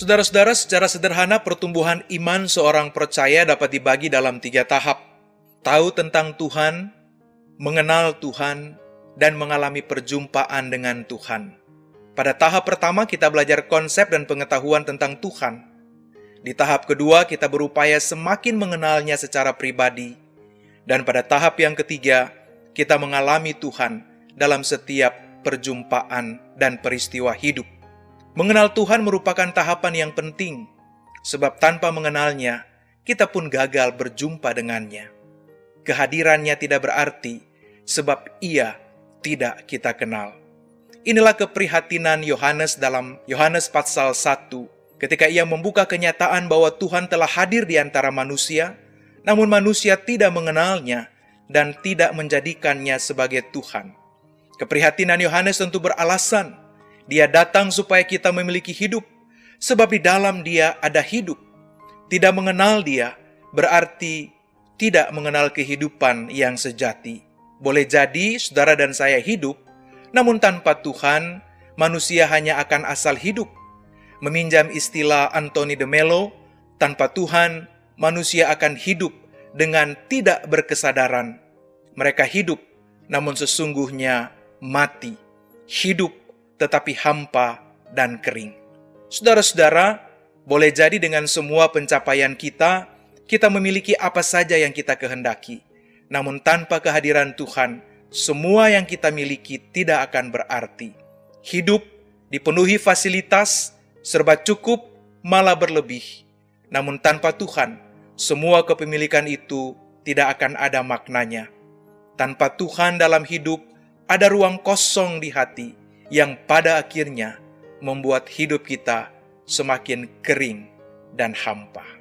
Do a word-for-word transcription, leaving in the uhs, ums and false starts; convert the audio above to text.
Saudara-saudara, secara sederhana pertumbuhan iman seorang percaya dapat dibagi dalam tiga tahap. Tahu tentang Tuhan, mengenal Tuhan, dan mengalami perjumpaan dengan Tuhan. Pada tahap pertama kita belajar konsep dan pengetahuan tentang Tuhan. Di tahap kedua kita berupaya semakin mengenalnya secara pribadi. Dan pada tahap yang ketiga kita mengalami Tuhan dalam setiap perjumpaan dan peristiwa hidup. Mengenal Tuhan merupakan tahapan yang penting, sebab tanpa mengenalnya, kita pun gagal berjumpa dengannya. Kehadirannya tidak berarti, sebab ia tidak kita kenal. Inilah keprihatinan Yohanes dalam Yohanes pasal satu, ketika ia membuka kenyataan bahwa Tuhan telah hadir di antara manusia, namun manusia tidak mengenalnya dan tidak menjadikannya sebagai Tuhan. Keprihatinan Yohanes tentu beralasan. Dia datang supaya kita memiliki hidup, sebab di dalam Dia ada hidup. Tidak mengenal Dia berarti tidak mengenal kehidupan yang sejati. Boleh jadi saudara dan saya hidup, namun tanpa Tuhan, manusia hanya akan asal hidup. Meminjam istilah Anthony de Mello, tanpa Tuhan, manusia akan hidup dengan tidak berkesadaran. Mereka hidup, namun sesungguhnya mati. Hidup tetapi hampa dan kering. Saudara-saudara, boleh jadi dengan semua pencapaian kita, kita memiliki apa saja yang kita kehendaki. Namun tanpa kehadiran Tuhan, semua yang kita miliki tidak akan berarti. Hidup dipenuhi fasilitas, serba cukup, malah berlebih. Namun tanpa Tuhan, semua kepemilikan itu tidak akan ada maknanya. Tanpa Tuhan dalam hidup, ada ruang kosong di hati, yang pada akhirnya membuat hidup kita semakin kering dan hampa.